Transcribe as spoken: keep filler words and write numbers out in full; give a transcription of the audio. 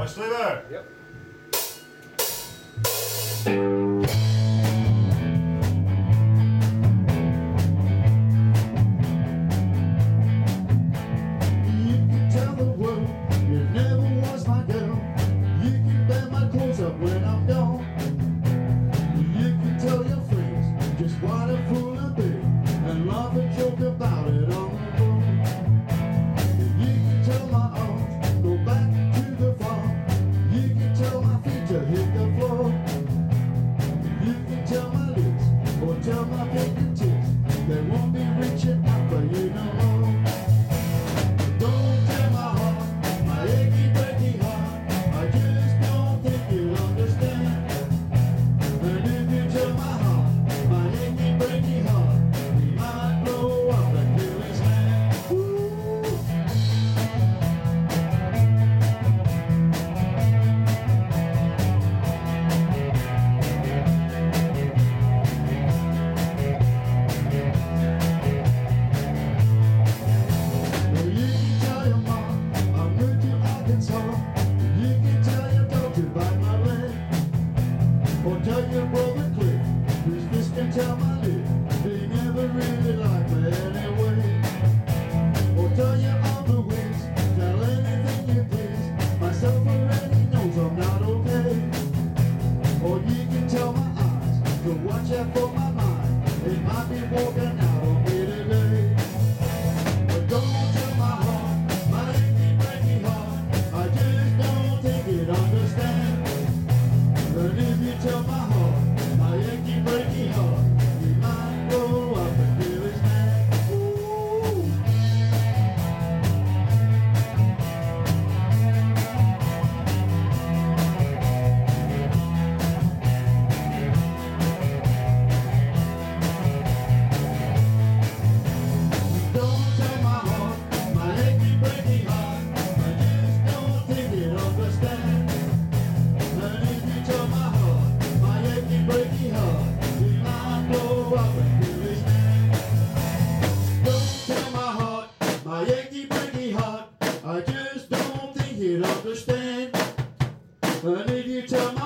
stay there. Yep. You can tell the world you never was my girl. You can bear my clothes up when I'm gone. You can tell your friends just what a fool I've been and laugh and joke about it on the phone. You can tell my arms go back to the farm. You can tell my feet to hit the floor. You can tell my lips or tell my fingertips they won't be reaching out for you no more. Don't tell my heart, my achy breaky heart, I just don't think you'll understand. And if you tell my heart, my achy breaky heart, he might blow up and kill his hand. Ooh. Well, you can tell your mom I'm moved to Arkansas. You can tell your dog to bite my leg. Or tell your brother Cliff, whose fist can tell my lip, he never really liked me anyway. Or tell your other wings, tell anything you please, myself already knows I'm not okay. Or you can tell my eyes, to watch out for my mind, it might be walking out on me today. But don't tell my heart, my achy breaky heart, I just don't think it understand. And if you tell my heart, my achy breaky heart, he might blow up and kill his man. Ooh. Don't tell my heart, my achy breaky heart, I just don't think it understand. And if you tell my heart, my achy breaky heart, he might blow up and kill his man. Don't tell my heart, my achy breaky heart, I just don't think he'd understand. And if you tell my